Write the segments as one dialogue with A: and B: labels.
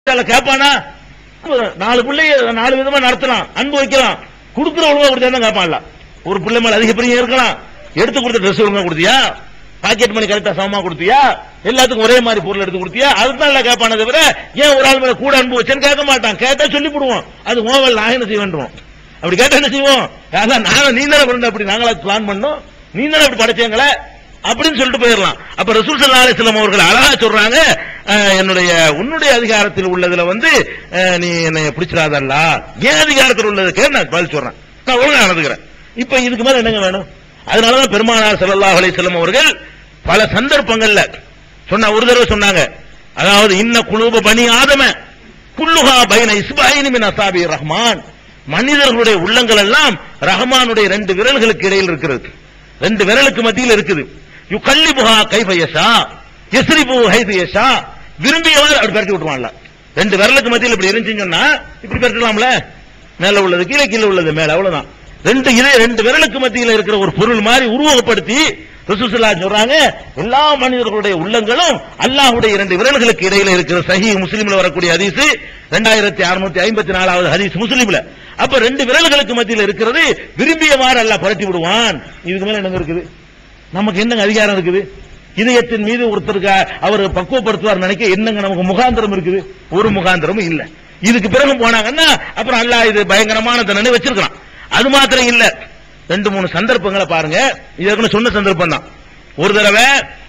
A: கேட்பானா? 4 பிள்ளைய 4 விதமா நடத்தலாம், அன்பு வைக்கலாம், கொடுக்குற ஒழுங்கா கொடுத்தா கேட்பான்ல. ஒரு பிள்ளை மேல அதிக பிரியம் இருக்கலாம், எடுத்து கொடுத்த ட்ரெஸ் ஒழுங்கா கொடுத்தியா, பாக்கெட் மணி கரெக்டா சமமா கொடுத்தியா, எல்லாத்துக்கும் ஒரே மாதிரி பொருள் எடுத்து கொடுத்தியா, அதுதான் கேட்பானே தவிர ஏன் ஒரு ஆள் மேல கூட அன்பு வச்சேன்னு கேட்க மாட்டான். கேட்டா சொல்லி போடுவோம், அது ஓவல் நான் என்ன செய்வேன். அப்படி கேட்டா என்ன செய்வோம்? நீ தானே பண்ண, அப்படி நாங்களா பிளான் பண்ணோம், நீ தானே அப்படி படைச்சவங்கள அப்படின்னு சொல்லிட்டு போயிடலாம். அப்ப ரசூல் ஸல்லல்லாஹு அலைஹி வஸல்லம் அவர்கள் அழகா சொல்றாங்க, உன்னுடைய அதிகாரத்தில் உள்ளதுல நீ என்னை பிடிச்சிடாதல்ல, ஏன் அதிகாரத்தில் உள்ளதுக்கு நான் பதில் சொல்றேன், நான் ஒழுங்கா நடந்துக்கிறேன். இப்ப இதுக்கு மேல என்னங்க வேணும்? அதனாலதான் பெருமானார் ஸல்லல்லாஹு அலைஹி வஸல்லம் அவர்கள் பல சந்தர்ப்பங்கள்ல சொன்ன, ஒரு தடவை சொன்னாங்க, அதாவது இன்ன குலூப பனி ஆதம குல்லுஹா பைன இஸ்பாயினி மின் அஸாபி ரஹ்மான், மனிதர்களுடைய உள்ளங்கள் எல்லாம் ரஹ்மானுடைய 2 விரல்களுக்கு இடையில் இருக்கிறது, 2 விரலுக்கு மத்தியில் இருக்குது. யுகல்லிபுஹா கைஃப யஷா யஸ்ரிபு ஹைது யஷா, விரும்பியவாறு அப்படி பரட்டி விட்டுருவான்ல. 2 விரலுக்கு மத்தியில் இப்படி இருந்துச்சுன்னு சொன்னா இப்படி பரட்டலாம்ல, மேல உள்ளது கீழே, கீழே உள்ளது மேல, அவ்வளவுதான். 2 விரலுக்கு மத்தியில் இருக்கிற ஒரு பொருள் மாதிரி உருவகப்படுத்தி ரசூல் ஸல்லல்லாஹு அலைஹி சொல்றாங்க, எல்லா மனிதர்களுடைய உள்ளங்களும் அல்லாஹ்வுடைய 2 விரல்களுக்கு இடையில இருக்கிற. சஹீஹ் முஸ்லிம்ல வரக்கூடிய ஹதீஸ் 2654வது ஹதீஸ் முஸ்லிம்ல. அப்ப 2 விரல்களுக்கு மத்தியில் இருக்கிறது, விரும்பியவாறு அல்லாஹ் பரட்டி விடுவான். இதுக்கு மேல என்ன இருக்குது? நமக்கு என்னங்க அதிகாரம் இருக்குது? இதயத்தின் மீது ஒருத்தருக்கு அவர் பக்குவப்படுத்துவார் நினைக்க என்னங்க நமக்கு முகாந்திரம் இருக்குது? ஒரு முகாந்திரமும் இல்ல. இதுக்கு பிறகு போனாங்கன்னா அப்புறம் அல்லாஹ் இது பயங்கரமான தண்டனை வச்சிருக்கான். அது மாத்திரம் இல்ல, 2-3 சந்தர்ப்பங்களை பாருங்க. இதற்கு சொன்ன சந்தர்ப்பம் தான். ஒரு தடவை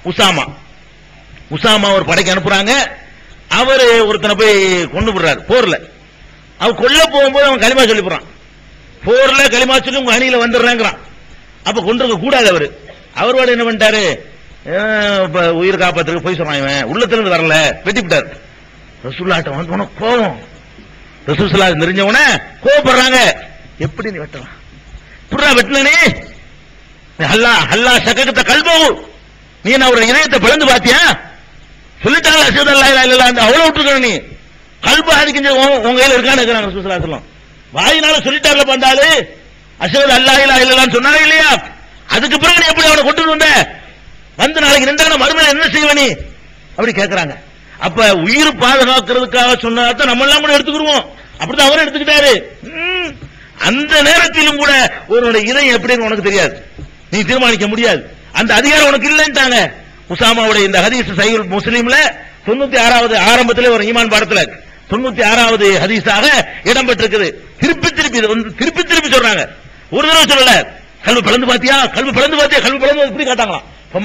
A: உசாமா ஒரு படைக்கு அனுப்புறாங்க, அவரு ஒருத்தனை போய் கொண்டு விடுறாரு போர்ல. அவன் கொல்ல போகும்போது அவன் களிமா சொல்லி போறான், போர்ல களிமா சொல்லி உங்க அணியில வந்துடுறாங்கிறான். அப்ப கொண்டிருக்க கூடாது. அவரோட என்ன பண்ணிட்டாரு, உயிர் காப்பாத்துக்கு போய் சொன்னான், இவன் உள்ளத்திலிருந்து வரல, வெட்டி விட்டாரு. ரசூலுல்லாஹ்ட்ட வந்து கோவம், ரசூல் ஸல்லல்லாஹு தெரிஞ்சவன கோவப்படுறாங்க. எப்படி நீ வெட்டலாம், புறா வெட்டனே, அல்லாஹ் சக்ககத்த கல்பு, நீ அவரோட இதயத்தை பிளந்து பாத்தியா? சொல்லிட்டாங்க அஷ்ஹது அல்லா இலாஹா இல்லல்லாஹ், அவ்வளவு விட்டுருக்க நீ, கல்பு ஆதிக்கிஞ்ச உங்க கையில இருக்கான்னு இருக்கிறாங்க ரசூல் ஸல்லல்லாஹு அலைஹி வஸல்லம். வாயினால சொல்லிட்டாங்கல பந்தாலு, அஷ்ஹது அல்லா இலாஹா இல்லல்லாஹ் சொன்னாங்க இல்லையா? அதுக்கு பிறகு நீ எப்படி அவனை கொண்டு வந்து நாளைக்கு 2 மறுமையில என்ன செய்வ நீ அப்படி கேட்கறாங்க. அப்ப உயிர் பாதுகாக்கிறதுக்காக சொன்னதான் நம்ம எல்லாம் கூட எடுத்துக்கிடுவோம். அப்படிதான் அவரும் எடுத்துக்கிட்டாரு. அந்த நேரத்திலும் கூட உன்னுடைய இதயம் எப்படின்னு உனக்கு தெரியாது, நீ தீர்மானிக்க முடியாது, அந்த அதிகாரம் உனக்கு இல்லைன்ட்டாங்க. உசாமாவுடைய இந்த ஹதீஸ் சஹீஹ் முஸ்லிம்ல 96வது ஆரம்பத்திலே ஒரு ஈமான் பாடத்துல 96வது ஹதீஸாக இடம்பெற்றிருக்குது. திருப்பி திருப்பி சொல்றாங்க, ஒரு தடவை சொல்லல. கல்வி பிளந்து பாத்தியா, கல்வி பிளந்து பாத்தியா, கல்வி பிளந்து இப்படி காட்டாங்களாம்.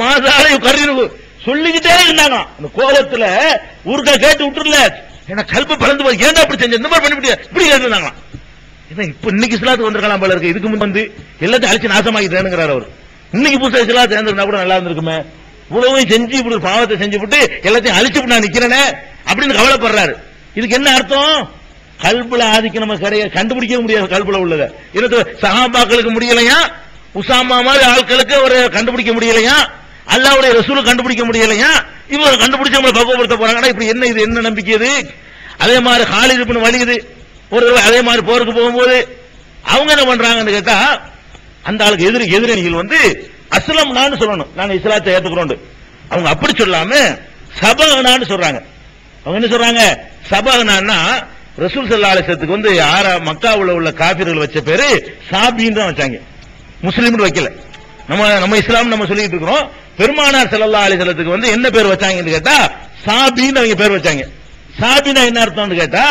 A: சொல்லிக்கிட்டே இருந்தாங்க. அந்த கோபத்துல ஊருக்கா கேட்டு விட்டுருல, ஏன்னா கல்வி பிளந்து போய் ஏன்டா அப்படி செஞ்ச, இந்த மாதிரி பண்ணிவிட்டியா, இப்படி கேட்டுருந்தாங்களாம். இப்ப இன்னைக்கு இஸ்லாத்துக்கு வந்திருக்கலாம் போல இருக்கு. இதுக்கு முன் எல்லாத்தையும் அழிச்சு நாசமாக்கிட்டேனுங்கிறார் அவர். இன்னைக்கு புதுசா இஸ்லாத்து சேர்ந்திருந்தா கூட நல்லா இருந்திருக்குமே, இவ்வளவு செஞ்சு இப்படி பாவத்தை செஞ்சு விட்டு எல்லாத்தையும் அழிச்சு நான் நிக்கிறேனே அப்படின்னு கவலைப்படுறாரு. இதுக்கு என்ன அர்த்தம்? கல்புல ஆதிக்கம் நம்ம கண்டுபிடிக்க முடியாது. கல்புல உள்ளத சஹாபாக்களுக்கு முடியலையா, உசாமா மாதிரி ஆட்களுக்கு ஒரு கண்டுபிடிக்க முடியலையா, அல்லாஹ்வுடைய ரசூலுக்கு கண்டுபிடிக்க முடியலையா, இவங்க கண்டுபிடிச்சு நம்மளை பக்குவப்படுத்த போறாங்கன்னா இப்படி என்ன இது, என்ன நம்பிக்கை இது? அதே மாதிரி காலித் இப்னு வலீத் ஒரு அதே மாதிரி போருக்கு போகும்போது அவங்க என்ன பண்றாங்கன்னு கேட்டா, அந்த ஆளுக்கு எதிரணிகள் அஸ்லம்னான்னு சொல்லணும், நாங்க இஸ்லாத்தை ஏத்துக்கிறோம். அவங்க அப்படி சொல்லாம சபகனான்னு சொல்றாங்க. அவங்க என்ன சொல்றாங்க? சபகனான்னா ரசூல் ஸல்லல்லாஹு அலைஹி வஸல்லத்துக்கு மக்காவுல உள்ள காபிர்கள் வச்ச பேரு சாபின்னு தான் வச்சாங்க, முஸ்லிம்னு வைக்கல. நம்ம இஸ்லாம் நம்ம சொல்லிட்டு இருக்கிறோம். பெருமானார் ஸல்லல்லாஹு அலைஹி வஸல்லத்துக்கு என்ன பேர் வச்சாங்கன்னு கேட்டா சாபின்னு அவங்க பேர் வச்சாங்க. சாபினா என்ன அர்த்தம்னு கேட்டா,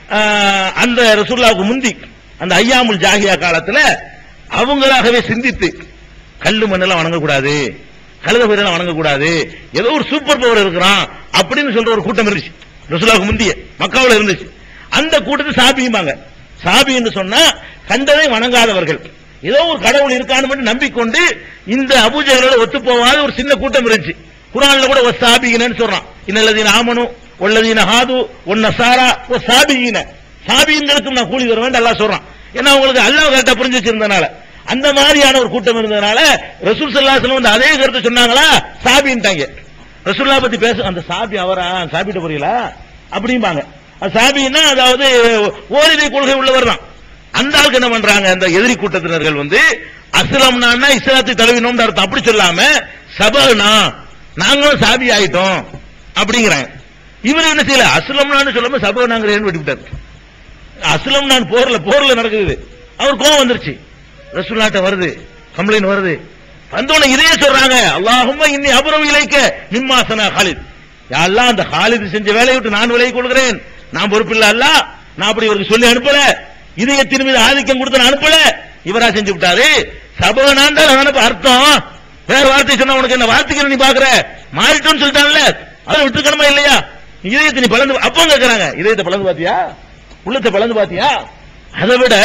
A: அந்த ரசூலுல்லாஹ்வுக்கு முந்தி அந்த ஐயாமுல் ஜாஹியா காலத்துல அவங்களாகவே சிந்தித்து கல்லு மண்ணெல்லாம் வணங்கக்கூடாது, கழுத பேரெல்லாம் வணங்கக்கூடாது, ஏதோ ஒரு சூப்பர் பவர் இருக்கிறான் அப்படின்னு சொல்ற ஒரு கூட்டம் இருந்துச்சு ரசூலுல்லாஹ்வுக்கு முந்திய மக்காவுல இருந்துச்சு. அந்த கூட்டத்தை சாபியுமாங்க. சாபி என்று சொன்னா கண்டதை வணங்காதவர்கள், ஏதோ ஒரு கடவுள் இருக்கான்னு மட்டும் நம்பிக்கொண்டு இந்த அபூஜஹலோட ஒத்து போவாத ஒரு சின்ன கூட்டம் இருந்துச்சு. குர்ஆன்ல கூட வஸாபியினன்னு சொல்றான், இன்னல்லதீன ஆமனு வல்லதீன ஹாது வன்னஸாரா வஸாபியின, சாபியின்களுக்கு நான் கூலி தருவேன் அல்லாஹ் சொல்றான். ஏன்னா உங்களுக்கு அல்லாஹ் கரெக்டா புரிஞ்சு வச்சிருந்தனால, அந்த மாதிரியான ஒரு கூட்டம் இருந்ததுனால ரசூல் ஸல்லல்லாஹு அலைஹி வஸல்லம் அதே கருத்தை சொன்னாங்களா, சாபின்ட்டாங்க. ரசூலுல்லாஹ் பத்தி பேச அந்த சாபி அவரா, சாபிட்ட புரியல அப்படிம்பாங்க. சாபின்னா அதாவது ஓரிரை கொள்கை உள்ளவர் தான். அந்த ஆளுக்கு என்ன பண்றாங்க, அந்த எதிரி கூட்டத்தினர்கள் அஸ்லம்னா இஸ்லாத்தை தழுவினோம் அப்படி சொல்லாம சபகனா நாங்களும் சாபி ஆயிட்டோம் அப்படிங்கிறாங்க. இவர் என்ன செய்யல, அஸ்லம்னான்னு சொல்லாம சபனாங்கிறேன்னு விட்டுவிட்டார். அஸ்லம் நான் போர்ல நடக்குது. அவர் கோவம் வந்துருச்சு, ரசூலுல்லாஹ்ட்ட வருது, கம்ப்ளைண்ட் வருது. வந்தோட இதையே சொல்றாங்க, அல்லாஹும்ம இன்னி அபுரவு இலைக்க மிம்மா சனா காலித். யா அல்லாஹ், அந்த காலித் செஞ்ச வேலையை விட்டு நான் விலகிக் கொள்கிறேன், நான் பொறுப்பில்லை அல்லாஹ், நான் அப்படி இவருக்கு சொல்லி அனுப்பல, இதயத்தின் மீது ஆதிக்கம் கொடுத்து நான் அனுப்பல, இவரா செஞ்சு விட்டாரு. சபனான் தான் அர்த்தம், வேற வார்த்தை சொன்னா உனக்கு என்ன வார்த்தைக்கு நீ பாக்குற, மாறிட்டோன்னு சொல்லிட்டான்ல, அதை விட்டுக்கணுமா இல்லையா? இதயத்தை நீ பலந்து அப்போ கேட்கறாங்க, இதயத்தை பலந்து பாத்தியா, உள்ளத்தை பலந்து பாத்தியா? அதை விட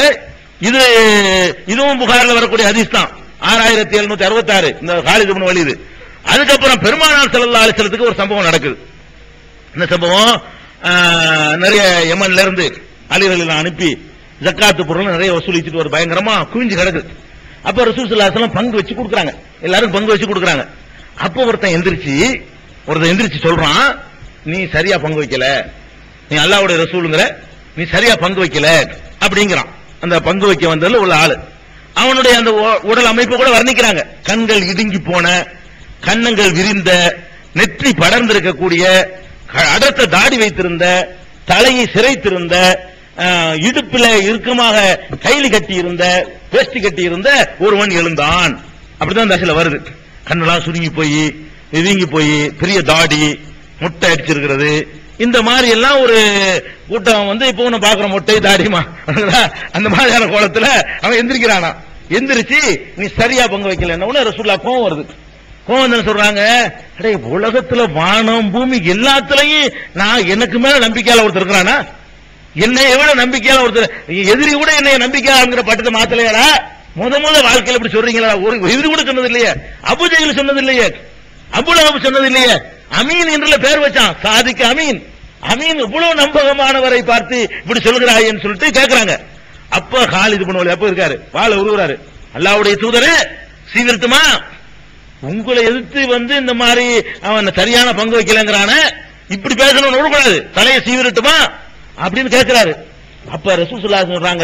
A: இதுவும் புகாரில் வரக்கூடிய ஹதீஸ் தான், 6766 இந்த காலித் இப்னு வலீத். அதுக்கப்புறம் பெருமானார் ஸல்லல்லாஹு அலைஹி வஸல்லத்துக்கு ஒரு சம்பவம் நடக்குது. இந்த சம்பவம் நிறைய யமன்ல இருந்து அலிகளை அனுப்பி ஜக்காத்து பொருள் நிறைய வசூலிச்சுட்டு ஒரு பயங்கரமா குவிஞ்சு கிடக்குது. அப்ப ரசூல் ஸல்லல்லாஹு அலைஹி வஸல்லம் பங்கு வச்சு கொடுக்குறாங்க, எல்லாரும் பங்கு வச்சு கொடுக்குறாங்க. அப்போ ஒருத்தன் எந்திரிச்சு சொல்றான், நீ சரியா பங்கு வைக்கல, நீ அல்லாஹ்வுடைய ரசூலுங்கற, நீ சரியா பங்கு வைக்கல அப்படிங்கிறான். அந்த பங்கு வைக்க வந்ததுல உள்ள ஆளு, அவனுடைய அந்த உடல் அமைப்பு கூட வர்ணிக்கிறாங்க. கண்கள் இடுங்கி போன, கன்னங்கள் விரிந்த, நெற்றி படர்ந்திருக்கக்கூடிய, அடர்த்த தாடி வைத்திருந்த, தலையை சிரைத்திருந்த, இடுப்பில இறுக்கமாக கைலி கட்டி இருந்த, வேஷ்டி கட்டி இருந்த ஒருவன் எழுந்தான். அப்படிதான் அந்த அசல வருது. கண்ணெல்லாம் சுருங்கி போய் வீங்கி போய், பெரிய தாடி, முட்டை அடிச்சிருக்கிறது, இந்த மாதிரி எல்லாம் ஒரு கூட்டம் வந்து இப்போ ஒண்ணு பாக்குற மொட்டை தாடிமா அந்த மாதிரியான கோலத்துல அவன் எந்திரிக்கிறானா. எந்திரிச்சு நீ சரியா பங்கு வைக்கல, ரசூலுல்லாஹ் கோவம் வருது. கோவம் சொல்றாங்க, உலகத்துல வானம் பூமி எல்லாத்துலயும் நான் எனக்கு மேல நம்பிக்கையால ஒருத்தர் இருக்கிறானா, என்னை எவ்வளவு நம்பிக்கையால ஒருத்தர், எதிரி கூட என்னை நம்பிக்கையாங்கிற பட்டத்தை மாத்தலையாடா, முத வாழ்க்கையில இப்படி சொல்றீங்களா? ஒரு எதிரி கூட சொன்னது இல்லையே, அபூஜஹல் சொன்னது இல்லையே, அபூலஹப் சொன்னது இல்லையே, அமீன் என்ற பேர் வச்சான், சாதிக்கு அமீன். அமீன் இவ்வளவு நம்பகமானவரை பார்த்து இப்படி சொல்கிறாய்ன்னு சொல்லிட்டு கேட்கிறாங்க. அப்ப காலித் இப்னு வலீத் அப்ப இருக்காரு, வாளை உருவுறாரு, அல்லாஹ்வுடைய தூதரே சீவிரத்துமா, உங்களை எதிர்த்து வந்து இந்த மாதிரி அவன் சரியான பங்கு வைக்கலங்கிறான, இப்படி பேசணும் விடக்கூடாது, தலையை சீவிரட்டுமா அப்படின்னு கேட்கிறாரு. அப்ப ரசூல் ஸல்லல்லாஹு அலைஹி வஸல்லம் சொல்றாங்க,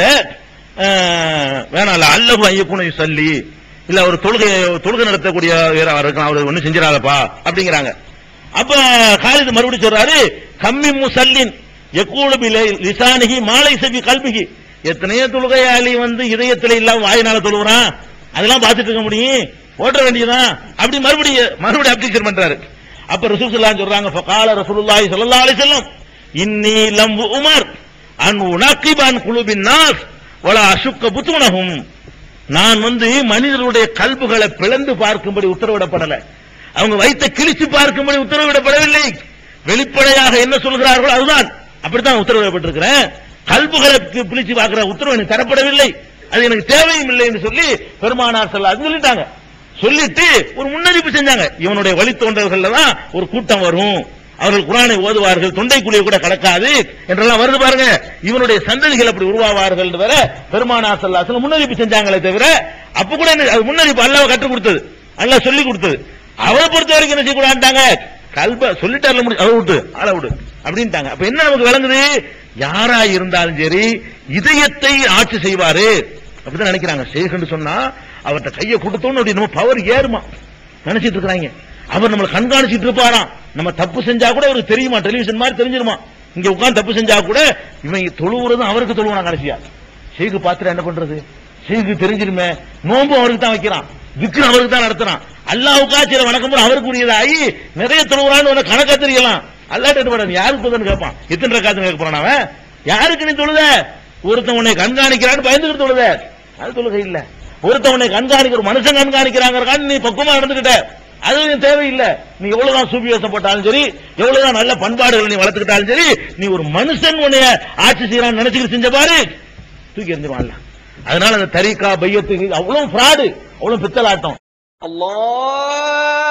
A: வேணாம் அல்லஹு ஐயகுன யுஸல்லி, இல்ல ஒரு தொழுகை நடத்தக்கூடிய இருக்கலாம், அவர் ஒன்னும் செஞ்சிடாதப்பா அப்படிங்கிறாங்க. அப்ப காலித் மறுபடியும் சொல்றாரு, கம்மி முஸல்லின் யகூலு பி லிசானிஹி மா லைஸ பி கல்பிஹி. எத்தனையோ தொழுகையாளி வந்து இதயத்துல இல்லாம வாயினால தொழுகிறான், அதெல்லாம் பார்த்துட்டு இருக்க முடியும், ஓட்ட வேண்டியதான். அப்படி மறுபடியும் அப்ளிகேஷன் பண்றாரு. அப்ப ரசூல் ஸல்லல்லாஹு அலைஹி வஸல்லம் சொல்றாங்க, ஃபகால ரசூலுல்லாஹி ஸல்லல்லாஹு அலைஹி வஸல்லம் இன்னி லம் உமர் அன் உனகிப அன் குலூபின் நாஸ் வலா அஷுக்க புத்துனஹும். நான் வந்து மனிதர்களுடைய கல்புகளை பிளந்து பார்க்கும்படி உத்தரவிடப்படல, அவங்க வைத்த கிழிச்சு பார்க்கும்படி உத்தரவிடப்படவில்லை, வெளிப்படையாக என்ன சொல்கிறார்களோ அதுதான், அப்படித்தான் உத்தரவிடப்பட்டிருக்கிறேன். கல்புகளை பிழிச்சு பார்க்கிற உத்தரவு எனக்கு தரப்படவில்லை, அது எனக்கு தேவையும் இல்லை என்று சொல்லி பெருமானார் ஸல்லல்லாஹு அலைஹி வஸல்லம் சொல்லிட்டாங்க. சொல்லிட்டு ஒரு முன்னறிவிப்பு செஞ்சாங்க, இவனுடைய வழித்தோன்றல்கள் தான் ஒரு கூட்டம் வரும், அவர்கள் குர்ஆனை ஓதுவார்கள், தொண்டைக்குழிய கூட கடக்காது என்றெல்லாம் வருது பாருங்க, இவனுடைய சந்ததிகள் அப்படி உருவாவார்கள் என்று வேற பெருமானார் ஸல்லல்லாஹு அலைஹி வஸல்லம் முன்னறிவிப்பு செஞ்சாங்களே தவிர, அப்ப கூட முன்னறிவிப்பு அல்லாஹ் கற்றுக் கொடுத்தது, அல்லாஹ் சொல்லி கொடுத்தது. அவரை பொறுத்த வரைக்கும் என்ன செய்யக்கூடாதுட்டாங்க, கல்ப சொல்லிட்டார்ல முடி ஆள விடு அப்படின்ட்டாங்க. அப்ப என்ன நமக்கு விளங்குது, யாரா இருந்தாலும் சரி இதயத்தை ஆட்சி செய்வாரு அப்படிதான் நினைக்கிறாங்க. ஷேഖ் சொன்னா அவர்கிட்ட கையை கொடுத்தோன்னு அப்படி நம்ம பவர் ஏறுமா நினைச்சிட்டு இருக்காங்க. அவர் நம்மளை கண்காணிச்சிட்டு இருப்பாராம், நம்ம தப்பு செஞ்சா கூட அவருக்கு தெரியுமா, டெலிவிஷன் மாதிரி தெரிஞ்சிருமா, இங்க உட்கார்ந்து தப்பு செஞ்சா கூட இவன் தொழுவுறதும் அவருக்கு தொழுவானா கடைசியா. ஷேഖ் பாத்துட்டு என்ன பண்றது, ஷேഖ் தெரிஞ்சிருமே, நோம்பும் அவருக்கு தான் வைக்கிறான், விக்ரம் அவருக்கு தான் நடத்துறான், அல்லாஹ்வுக்கா சில வணக்கம் அவருக்கு உரியதாகி நிறைய தொழுகிறான்னு கணக்கா தெரியலாம். அல்லாஹ் யாருக்கு கேட்பான், எத்தனை ரக்காத்துன்னு கேட்க போறான் அவன், யாருக்கு நீ தொழுத, ஒருத்தன் உன்னை கண்காணிக்கிறான்னு பயந்துகிட்டு தொழுத, அது தொழுகை இல்ல. ஒருத்தன் உன்னை கண்காணிக்கிற மனுஷன் கண்காணிக்கிறாங்க, நீ பக்குவமா நடந்துகிட்ட, அது தேவையில்லை. நீ எவ்வளவுதான் சூபியோசம் போட்டாலும் சரி, எவ்வளவுதான் நல்ல பண்பாடுகள் நீ வளர்த்துக்கிட்டாலும் சரி, நீ ஒரு மனுஷன் உன்னைய ஆட்சி செய்யறான்னு நினைச்சுக்கிட்டு செஞ்ச பாரு, தூக்கி எறிஞ்சிருவான்ல. அதனால அந்த தரீகா பையத்துக்கு அவ்வளவு ஃப்ராடு, அவ்வளவு பித்தலாட்டம். அல்லாஹ்